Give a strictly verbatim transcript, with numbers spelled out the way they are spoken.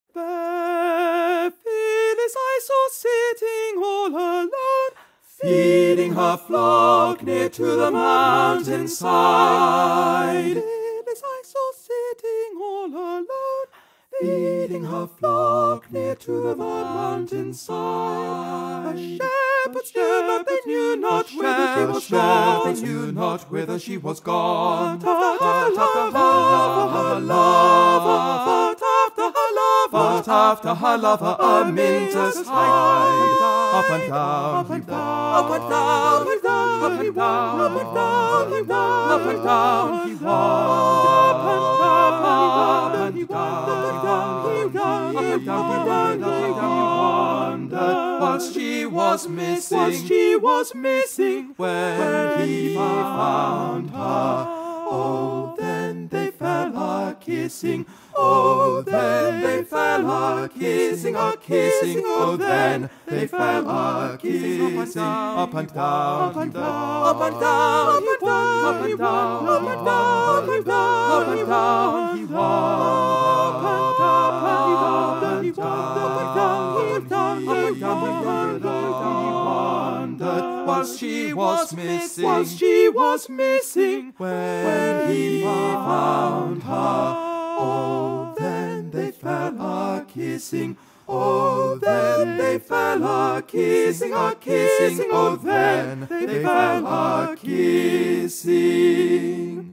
There Phyllis I saw sitting all alone, feeding her flock near to the mountainside. Phyllis I saw sitting all alone, feeding her flock near to the mountainside. The shepherds knew not, they knew not whither she was gone. They knew not whither she was gone. But after her lover, but after her lover, a minter's hide. Up and down, up and down, up and down, up and down, up and down, up and down, up and down, he wandered. Up and down, up and down, he wandered. Up and down, he wandered. Whilst she was missing, whilst she was missing, when he found her, oh, then they fell a kissing. Oh, then they fell a kissing, a kissing. Oh, then they fell a kissing. Up and down, up and down, up and down, up and down, up and down, up and down, up and down, up and down, he wandered. Up and down, up and down, up and down, he wandered. Whilst she was missing, whilst she was missing, when he found her. Oh, then they fell a kissing. Oh, then they fell a kissing, a kissing. Oh, then they fell a kissing.